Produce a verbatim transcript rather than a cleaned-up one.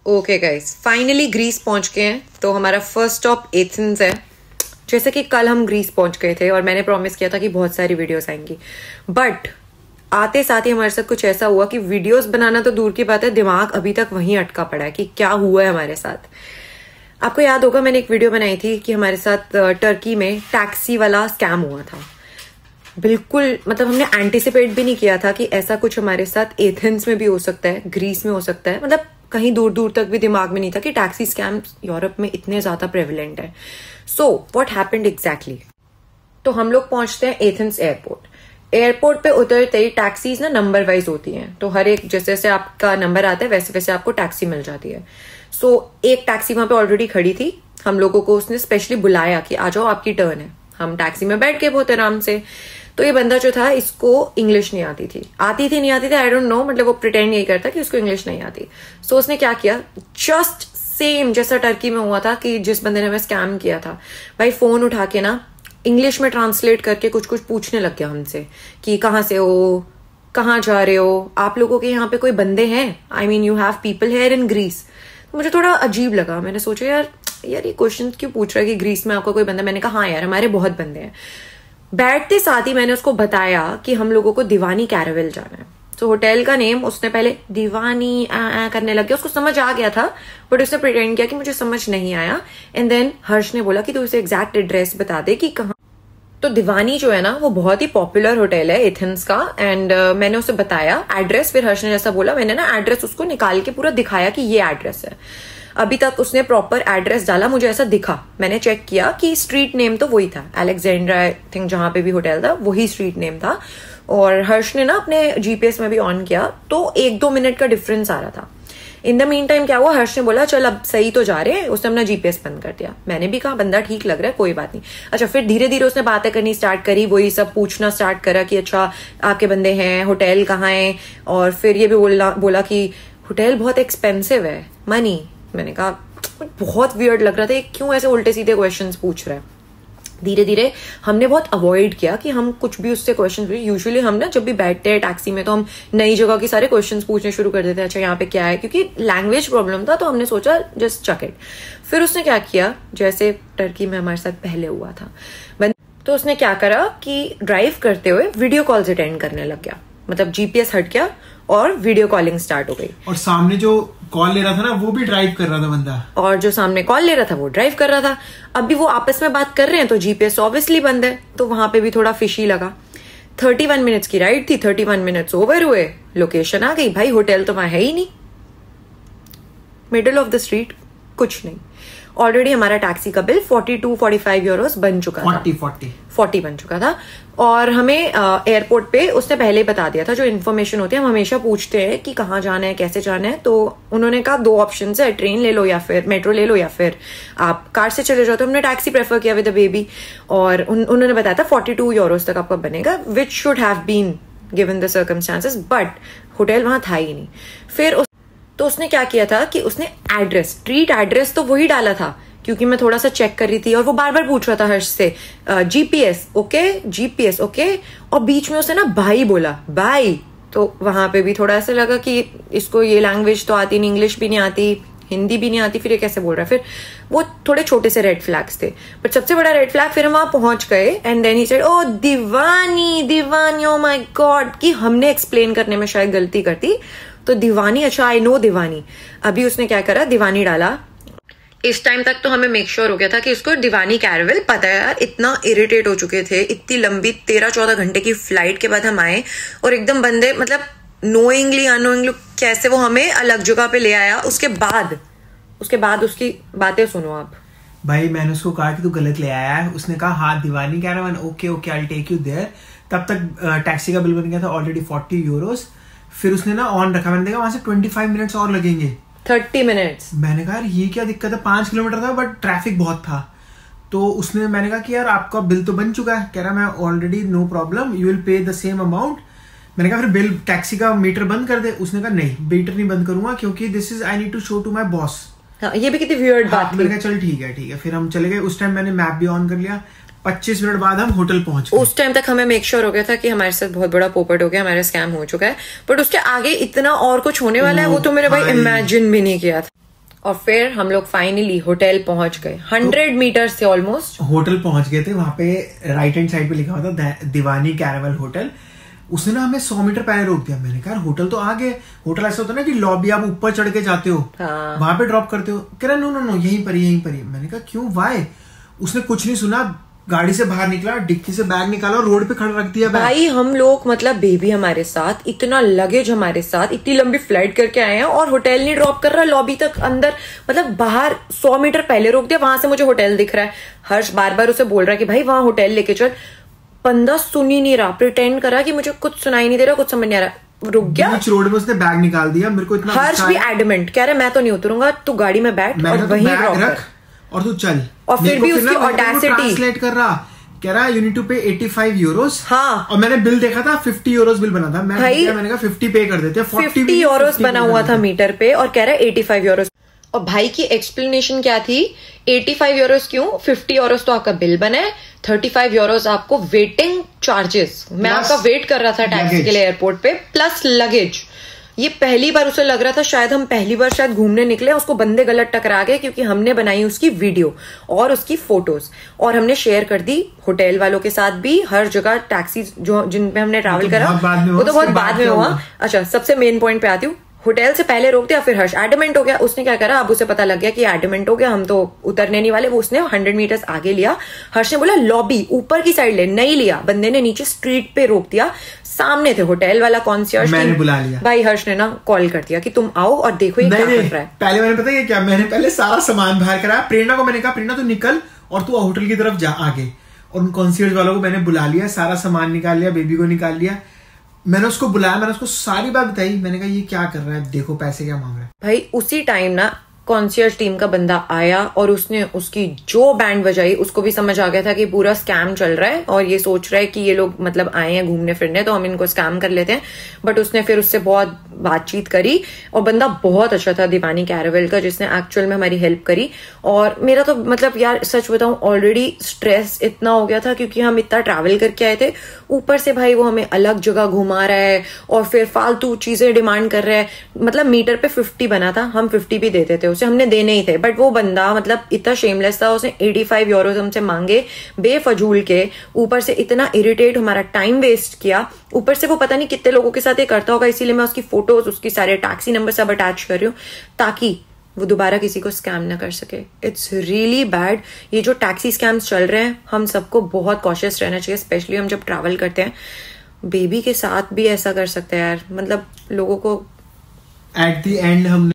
Okay guys, finally Greece पहुंच गए हैं। तो हमारा फर्स्ट स्टॉप एथेंस है। जैसे कि कल हम ग्रीस पहुंच गए थे और मैंने प्रॉमिस किया था कि बहुत सारी वीडियोस आएंगी, बट आते साथ ही हमारे साथ कुछ ऐसा हुआ कि वीडियोस बनाना तो दूर की बात है, दिमाग अभी तक वहीं अटका पड़ा है कि क्या हुआ है हमारे साथ। आपको याद होगा मैंने एक वीडियो बनाई थी कि हमारे साथ टर्की में टैक्सी वाला स्कैम हुआ था। बिल्कुल, मतलब हमने एंटिसिपेट भी नहीं किया था कि ऐसा कुछ हमारे साथ एथेंस में भी हो सकता है, ग्रीस में हो सकता है। मतलब कहीं दूर दूर तक भी दिमाग में नहीं था कि टैक्सी स्कैम यूरोप में इतने ज्यादा प्रेवलेंट है। So what happened exactly? तो हम लोग पहुंचते हैं एथेंस एयरपोर्ट। एयरपोर्ट पे उतरते ही टैक्सीज ना नंबर वाइज होती हैं, तो हर एक जैसे जैसे आपका नंबर आता है वैसे वैसे आपको टैक्सी मिल जाती है। सो so, एक टैक्सी वहां पे ऑलरेडी खड़ी थी। हम लोगों को उसने स्पेशली बुलाया कि आ जाओ, आपकी टर्न है। हम टैक्सी में बैठ के बहुत आराम से। तो ये बंदा जो था, इसको इंग्लिश नहीं आती थी आती थी नहीं आती थी आई डोंट नो, मतलब वो प्रिटेंड यही करता कि उसको इंग्लिश नहीं आती। सो so, उसने क्या किया, जस्ट सेम जैसा टर्की में हुआ था कि जिस बंदे ने हमें स्कैम किया था, भाई फोन उठा के ना इंग्लिश में ट्रांसलेट करके कुछ कुछ पूछने लग गया हमसे कि कहाँ से हो, कहाँ जा रहे हो, आप लोगों के यहाँ पे कोई बंदे हैं, I mean you have people here in Greece. मुझे थोड़ा अजीब लगा। मैंने सोचा यार यार ये क्वेश्चन क्यों पूछ रहा है कि ग्रीस में आपका कोई बंदा। मैंने कहा हाँ यार, हमारे बहुत बंदे हैं। बैठते साथ ही मैंने उसको बताया कि हम लोगों को दीवानी कैरावेल जाना है। तो होटल का नेम उसने पहले दीवानी आ, आ करने लग गया। उसको समझ आ गया था बट उसने प्रिटेंड किया कि मुझे समझ नहीं आया। एंड देन हर्ष ने बोला कि तू उसे एग्जैक्ट एड्रेस बता दे कि कहाँ। तो दीवानी जो है ना वो बहुत ही पॉपुलर होटल है एथेंस का। एंड uh, मैंने उसे बताया एड्रेस। फिर हर्ष ने जैसा बोला, मैंने ना एड्रेस उसको निकाल के पूरा दिखाया कि ये एड्रेस है। अभी तक उसने प्रॉपर एड्रेस डाला, मुझे ऐसा दिखा। मैंने चेक किया कि स्ट्रीट नेम तो वही था, अलेक्जेंड्रा आई थिंक जहां पे भी होटल था वही स्ट्रीट नेम था। और हर्ष ने ना अपने जीपीएस में भी ऑन किया तो एक दो मिनट का डिफरेंस आ रहा था। इन द मीन टाइम क्या हुआ, हर्ष ने बोला चल अब सही तो जा रहे हैं। उसने अपना जीपीएस बंद कर दिया। मैंने भी कहा बंदा ठीक लग रहा है, कोई बात नहीं। अच्छा, फिर धीरे धीरे उसने बातें करनी स्टार्ट करी, वही सब पूछना स्टार्ट करा कि अच्छा आपके बंदे हैं, होटल कहाँ है। और फिर ये भी बोला बोला कि होटल बहुत एक्सपेंसिव है, मनी। मैंने कहा बहुत वियर्ड लग रहा था, क्यों ऐसे उल्टे सीधे क्वेश्चंस पूछ रहा है। धीरे धीरे हमने बहुत अवॉइड किया कि हम कुछ भी उससे क्वेश्चन पूछे। यूजुअली हम ना जब भी बैठते हैं टैक्सी में तो हम नई जगह के सारे क्वेश्चंस पूछने शुरू कर देते हैं, अच्छा यहाँ पे क्या है, क्योंकि लैंग्वेज प्रॉब्लम था। तो हमने सोचा जस्ट चक इट। फिर उसने क्या किया, जैसे टर्की में हमारे साथ पहले हुआ था, तो उसने क्या करा कि ड्राइव करते हुए वीडियो कॉल्स अटेंड करने लग गया। मतलब जीपीएस हट गया और वीडियो कॉलिंग स्टार्ट हो गई। और सामने जो कॉल ले रहा था ना वो भी ड्राइव कर रहा था बंदा, और जो सामने कॉल ले रहा था वो ड्राइव कर रहा था। अभी वो आपस में बात कर रहे हैं तो जीपीएस ऑब्वियसली बंद है, तो वहां पे भी थोड़ा फिशी लगा। थर्टी वन मिनट्स की राइड थी, थर्टी वन मिनट्स ओवर हुए, लोकेशन आ गई। भाई होटल तो वहां है ही नहीं, मिडिल ऑफ द स्ट्रीट, कुछ नहीं। ऑलरेडी हमारा टैक्सी का bill forty two forty five euros बन चुका था, फोर्टी फोर्टी फोर्टी बन चुका था। और हमें एयरपोर्ट पे उसने पहले ही बता दिया था। जो इन्फॉर्मेशन होती है हम हमेशा पूछते हैं कि कहाँ जाना है, कैसे जाना है। तो उन्होंने कहा दो ऑप्शन है, ट्रेन ले लो या फिर मेट्रो ले लो या फिर आप कार से चले जाओ। तो हमने टैक्सी प्रेफर किया विद द बेबी। और उन, उन्होंने बताया था फोर्टी टू यूरोस तक आपका बनेगा, which should have been given the circumstances, but hotel वहां था ही नहीं। फिर उस, तो उसने क्या किया था कि उसने एड्रेस, स्ट्रीट एड्रेस तो वही डाला था, क्योंकि मैं थोड़ा सा चेक कर रही थी और वो बार बार पूछ रहा था हर्ष से जीपीएस ओके, जीपीएस ओके। और बीच में उसने ना भाई बोला, भाई। तो वहां पे भी थोड़ा ऐसा लगा कि इसको ये लैंग्वेज तो आती नहीं, इंग्लिश भी नहीं आती, हिंदी भी नहीं आती, फिर ये कैसे बोल रहा है। फिर वो थोड़े छोटे से रेड फ्लैग्स थे, बट सबसे बड़ा रेड फ्लैग फिर हम वहां पहुंच गए। And then he said oh Divani, Divani, oh my God, कि हमने एक्सप्लेन करने में शायद गलती करती। तो दीवानी, अच्छा आई नो दीवानी। अभी उसने क्या करा, दीवानी डाला। इस टाइम तक तो हमें मेक श्योर हो गया था कि उसको दीवानी कैरावेल पता है। यार इतना इरिटेट हो चुके थे, इतनी लंबी तेरह चौदह घंटे की फ्लाइट के बाद हम आए और एकदम बंदे, मतलब नोइंगली अनोइंगली कैसे वो हमें अलग जगह पे ले आया। उसके बाद उसके बाद उसकी बातें सुनो आप। भाई मैंने उसको कहा कि तू गलत ले आया है। उसने कहा हाँ Divani Caravel, okay okay I take you there. तब तक टैक्सी का बिल बन गया था ऑलरेडी फोर्टी यूरोस। फिर उसने ना ऑन रखा, मैंने देखा वहां से ट्वेंटी फाइव मिनट्स और लगेंगे, थर्टी मिनट्स। मैंने कहा यार ये क्या दिक्कत है, पांच किलोमीटर था बट ट्रैफिक बहुत था। तो उसने, मैंने कहा कि यार आपका बिल तो बन चुका है। कह रहा मैं already no problem, you will pay the same amount. मैंने कहा फिर बिल, टैक्सी का मीटर बंद कर दे। उसने कहा नहीं, मीटर नहीं बंद करूंगा क्योंकि this is I need to show to my boss. ये भी कितनी वियर्ड बात थी। मैंने कहा चल ठीक है ठीक है। फिर हम चले गए। उस टाइम मैंने मैप भी ऑन कर लिया। पच्चीस मिनट बाद हम होटल पहुंच गए। उस टाइम तक हमें मेक श्योर हो गया था कि हमारे साथ बहुत बड़ा पोपट हो गया, हमारा स्कैम हो चुका है। बट उसके आगे इतना और कुछ होने वाला है वो तो मेरे भाई इमेजिन भी नहीं किया था। और फिर हम लोग फाइनली होटल पहुंच गए, हंड्रेड मीटर से ऑलमोस्ट होटल पहुंच गए थे। वहां पे राइट हैंड साइड पे लिखा हुआ था दीवानी कैरावल होटल। उसने ना हमें सौ मीटर पहले रोक दिया। मैंने कहा होटल तो आ गए। होटल ऐसा होता है ना कि लॉबी आप ऊपर चढ़ के जाते हो, हाँ। वहां पे ड्रॉप करते हो। कह रहा नो नो नो यहीं पर यहीं पर। मैंने कहा क्यों वाई? उसने कुछ नहीं सुना, गाड़ी से बाहर निकला, डिक्की से बैग निकाला और रोड पे खड़ा रख दिया बैग। भाई हम लोग मतलब बेबी हमारे साथ, इतना लगेज हमारे साथ, इतनी लंबी फ्लाइट करके आए हैं और होटल नहीं ड्रॉप कर रहा लॉबी तक, अंदर मतलब बाहर सौ मीटर पहले रोक दिया। वहां से मुझे होटल दिख रहा है। हर्ष बार बार उसे बोल रहा है कि भाई वहां होटल लेके चल। बंदा सुन ही नहीं रहा, प्रिटेंड करा कि मुझे कुछ सुनाई नहीं दे रहा, कुछ समझ नहीं आ रहा, रुक गया। बीच रोड में उसने बैग निकाल दिया। मेरे को इतना हर्ष भी एडमेंट कह रहा मैं तो नहीं उतरूंगा, तू गाड़ी में बैठ और वहीं ड्रॉप कर और तू चल। और फिर भी उसकी ऑडेसिटी ट्रांसलेट कर रहा, कह रहा यू नीड टू पे पचासी यूरोस। हाँ, और मैंने बिल देखा था पचास यूरोस बिल बना था। मैं मैंने कहा पचास पे कर देते हैं। पचास यूरोस बना हुआ था मीटर पे और कह रहा है पचासी यूरोस। और भाई की एक्सप्लेनेशन क्या थी, पचासी यूरोस क्यों? पचास यूरोस तो आपका बिल बना है, पैंतीस यूरोस आपको वेटिंग चार्जेस। मैं आपका वेट कर रहा था टैक्सी के लिए एयरपोर्ट पे, प्लस लगेज। ये पहली बार उसे लग रहा था शायद हम पहली बार शायद घूमने निकले, उसको बंदे गलत टकरा गए क्योंकि हमने बनाई उसकी वीडियो और उसकी फोटोज और हमने शेयर कर दी होटल वालों के साथ भी। हर जगह टैक्सी जो जिन पे हमने ट्रैवल करा वो तो बहुत बाद में हुआ। अच्छा, सबसे मेन पॉइंट पे आती हूँ। होटल से पहले रोक दिया, फिर हर्ष एडमेंट हो गया। उसने क्या करा, अब उसे पता लग गया कि एडमेंट हो गया, हम तो उतरने नहीं वाले। वो उसने हंड्रेड मीटर्स आगे लिया। हर्ष ने बोला लॉबी ऊपर की साइड ले, नहीं लिया। बंदे ने नीचे स्ट्रीट पे रोक दिया। सामने थे होटल वाला कॉन्सियर्ज, मैंने बुला लिया। भाई हर्ष ने ना कॉल कर दिया कि तुम आओ और देखो ये क्या कर रहा है। पहले मैंने पता है क्या, मैंने पहले सारा सामान बाहर कराया। प्रेरणा को मैंने कहा प्रेरणा तू निकल और तू होटल की तरफ जा आगे। और उन कॉन्सियर्ज वालों को मैंने बुला लिया, सारा सामान निकाल लिया, बेबी को निकाल लिया। मैंने उसको बुलाया, मैंने उसको सारी बात बताई। मैंने कहा ये क्या कर रहा है, देखो पैसे क्या मांग रहा है। भाई उसी टाइम ना कॉन्सियर्ज टीम का बंदा आया और उसने उसकी जो बैंड बजाई, उसको भी समझ आ गया था कि पूरा स्कैम चल रहा है और ये सोच रहा है कि ये लोग मतलब आए हैं घूमने फिरने तो हम इनको स्कैम कर लेते हैं। बट उसने फिर उससे बहुत बातचीत करी और बंदा बहुत अच्छा था दीवानी कैरावल का, जिसने एक्चुअल में हमारी हेल्प करी। और मेरा तो मतलब यार सच बताऊं ऑलरेडी स्ट्रेस इतना हो गया था क्योंकि हम इतना ट्रैवल करके आए थे, ऊपर से भाई वो हमें अलग जगह घुमा रहा है और फिर फालतू चीजें डिमांड कर रहा है। मतलब मीटर पे फिफ्टी बना था, हम फिफ्टी भी देते थे उसे, हमने देने ही थे। बट वो बंदा मतलब इतना शेमलेस था, उसने पचासी यूरो हमसे मांगे बेफजूल के, ऊपर से इतना इरिटेट, हमारा टाइम वेस्ट किया। ऊपर से वो पता नहीं कितने लोगों के साथ ये करता होगा, इसीलिए मैं उसकी फोटोज, उसकी सारे टैक्सी नंबर सब अटैच कर रही हूँ ताकि वो दोबारा किसी को स्कैम ना कर सके। It's really bad. ये जो टैक्सी स्कैम्स चल रहे हैं, हम सबको बहुत कॉशियस रहना चाहिए, स्पेशली हम जब ट्रैवल करते हैं। बेबी के साथ भी ऐसा कर सकते हैं यार, मतलब लोगों को एट द एंड हम